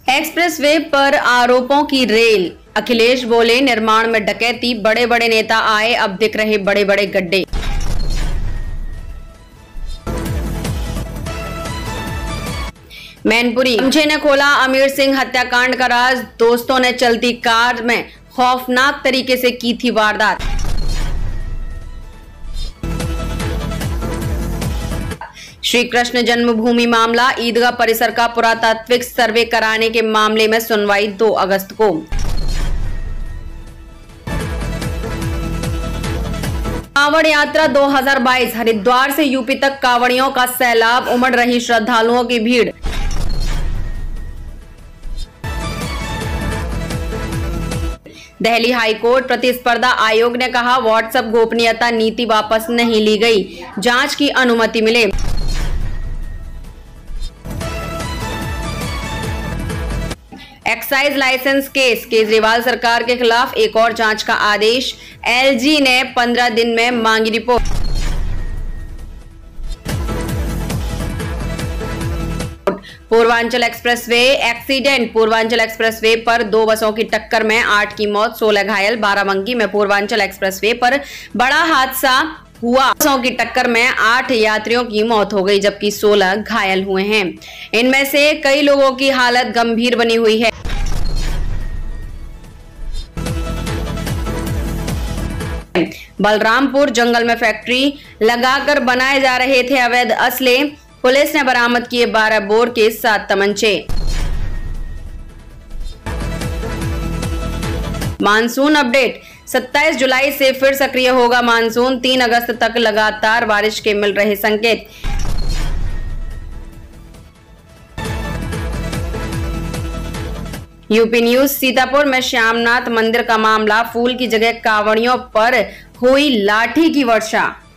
Expressway पर आरोपों की रेल। अखिलेश बोले, निर्माण में डकैती, बड़े बड़े नेता आए, अब दिख रहे बड़े बड़े गड्ढे। मैनपुरी समझे ने खोला अमीर सिंह हत्याकांड का राज। दोस्तों ने चलती कार में खौफनाक तरीके से की थी वारदात। श्री कृष्ण जन्मभूमि मामला, ईदगाह परिसर का पुरातात्विक सर्वे कराने के मामले में सुनवाई 2 अगस्त को। कांवड़ यात्रा 2022, हरिद्वार से यूपी तक कांवड़ियों का सैलाब, उमड़ रही श्रद्धालुओं की भीड़। दिल्ली हाईकोर्ट प्रतिस्पर्धा आयोग ने कहा, व्हाट्सएप गोपनीयता नीति वापस नहीं ली गई, जांच की अनुमति मिले। एक्साइज लाइसेंस केस, केजरीवाल सरकार के खिलाफ एक और जांच का आदेश। एलजी ने 15 दिन में मांगी report. Purvanchal expressway accident, Purvanchal expressway पर 2 बसों की टक्कर में 8 की मौत, 16 घायल। बाराबंकी में पूर्वांचल एक्सप्रेसवे पर बड़ा हादसा हुआ। बसों की टक्कर में 8 यात्रियों की मौत हो गई, जबकि 16 घायल हुए हैं। इनमें से कई लोगों की हालत गंभीर बनी हुई है। बलरामपुर जंगल में फैक्ट्री लगाकर बनाए जा रहे थे अवैध असले, पुलिस ने बरामद किए 12 बोर के 7 तमंचे। मानसून अपडेट, 27 जुलाई से फिर सक्रिय होगा मानसून, 3 अगस्त तक लगातार बारिश के मिल रहे संकेत। यूपी न्यूज, सीतापुर में श्यामनाथ मंदिर का मामला, फूल की जगह कांवड़ियों पर हुई लाठी की वर्षा।